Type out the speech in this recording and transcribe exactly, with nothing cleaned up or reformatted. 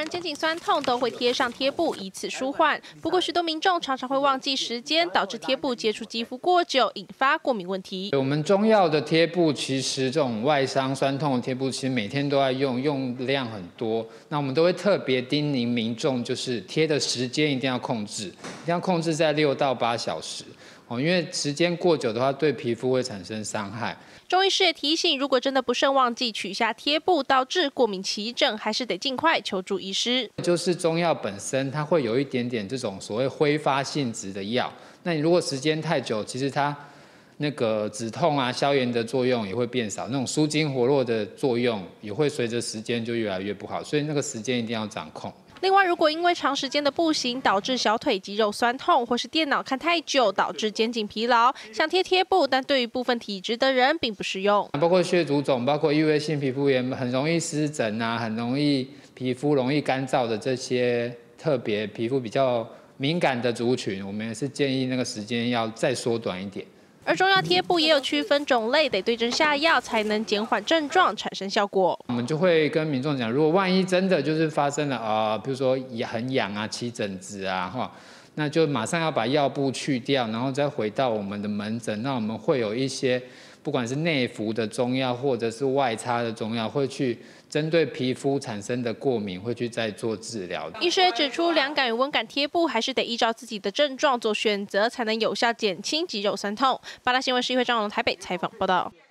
完肩颈酸痛都会贴上贴布，以此舒缓。不过，许多民众常常会忘记时间，导致贴布接触肌肤过久，引发过敏问题。 我们中药的贴布，其实这种外伤酸痛的贴布，其实每天都在用，用量很多。那我们都会特别叮咛民众，就是贴的时间一定要控制，一定要控制在六到八小时。 哦，因为时间过久的话，对皮肤会产生伤害。 中医师也提醒，如果真的不慎忘记取下贴布，导致过敏起疹，还是得尽快求助医师。 就是中药本身，它会有一点点这种所谓挥发性质的药。那你如果时间太久，其实它那个止痛啊、消炎的作用也会变少，那种舒筋活络的作用也会随着时间就越来越不好。所以那个时间一定要掌控。 另外，如果因为长时间的步行导致小腿肌肉酸痛，或是电脑看太久导致肩颈疲劳，想贴贴布，但对于部分体质的人并不适用。 包括血足肿，包括异位性皮肤炎，很容易湿疹啊，很容易皮肤容易干燥的这些特别皮肤比较敏感的族群，我们也是建议那个时间要再缩短一点。 而中药贴布也有区分种类，得对症下药才能减缓症状，产生效果。 我们就会跟民众讲，如果万一真的就是发生了啊、呃，比如说很痒啊、起疹子啊，哈，那就马上要把药布去掉，然后再回到我们的门诊。那我们会有一些，不管是内服的中药或者是外擦的中药，会去针对皮肤产生的过敏，会去再做治疗。 医师也指出，凉感与温感贴布还是得依照自己的症状做选择，才能有效减轻肌肉酸痛。八大新闻市议会张荣台北采访报道。